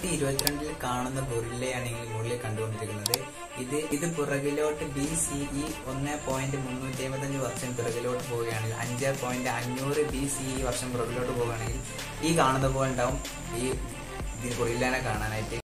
2022 കാണുന്ന ഗൊറില്ലയാണെങ്കിൽ മുകളിൽ കണ്ടുകൊണ്ടിരിക്കുന്നത് ഇത് പുറകിലോട്ട് BCE 1.355 വർഷം പിറകിലോട്ട് പോവുകയാണെങ്കിൽ 5.500 BCE വർഷം പിറകിലോട്ട് പോവുകയാണെങ്കിൽ ഈ കാണുന്ന പോലെ ഉണ്ടാവും ഈ ഗൊറില്ലേനെ കാണാനായിട്ട്.